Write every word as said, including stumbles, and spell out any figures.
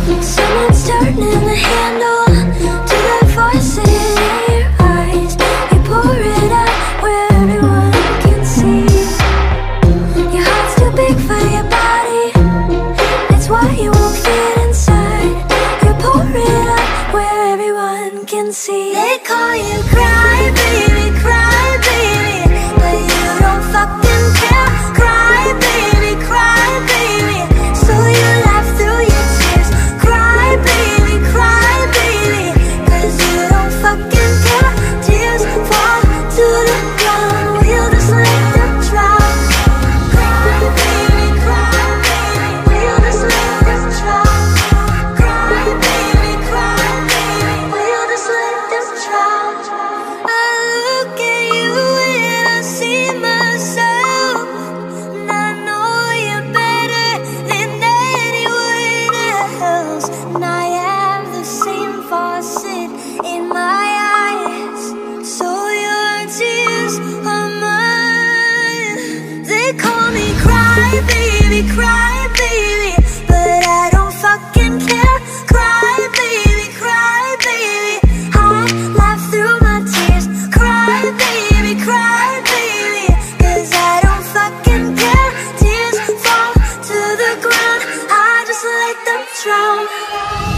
Someone's turning the handle to that voice in your eyes. You pour it out where everyone can see. Your heart's too big for your body, that's why you won't fit inside. You pour it out where everyone can see. They call you cry baby, cry baby, but you don't fucking care. Cry baby, cry baby, so you laugh through your tears. Cry baby, cry baby, cause you don't fucking care. Tears fall to the ground, we'll just let them drown. Cry baby, cry baby, we'll just let them drown. Cry baby, cry baby, we'll just let them drown. I look at you and I see myself, and I know you're better than anyone else. And I have the same faucet in my eyes, so your tears are mine. They call me cry baby, cry baby, but I don't fucking care. Cry baby, cry baby, I laugh through my tears. Cry baby, cry baby, cause I don't fucking care. Tears fall to the ground, I just let them drown.